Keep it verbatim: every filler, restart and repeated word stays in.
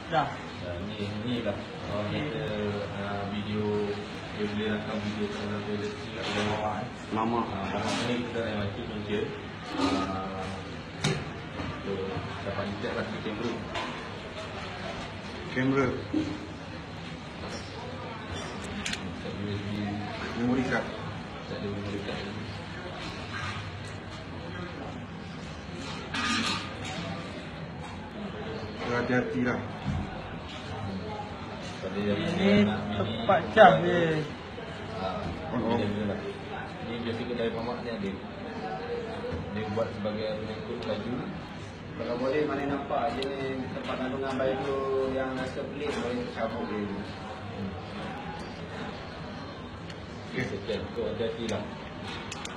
Dah. Dah, ni ni lah. Kalau kita uh, video dia boleh rakam video dalam toilet kat bawah eh. Lama. Ah, dalam ni kita nak mati punca. Ah, so dapat detect lah ke kamera. Kamera. Tak U S B, Memory card. tak ada memory card lagi. Hati-hati lah. Pada yang Ini nak mini, tepat cas dia. Ah, Oh, oh. ini dia lah. Ni biasa kedai mamak ni ada. Dia buat sebagai pengikut laju. Kalau boleh mana nampak je ni tempat kandungan baju yang rasa pelik boleh cabut dia. Hmm. Okay, sekian. So, hati-hati lah.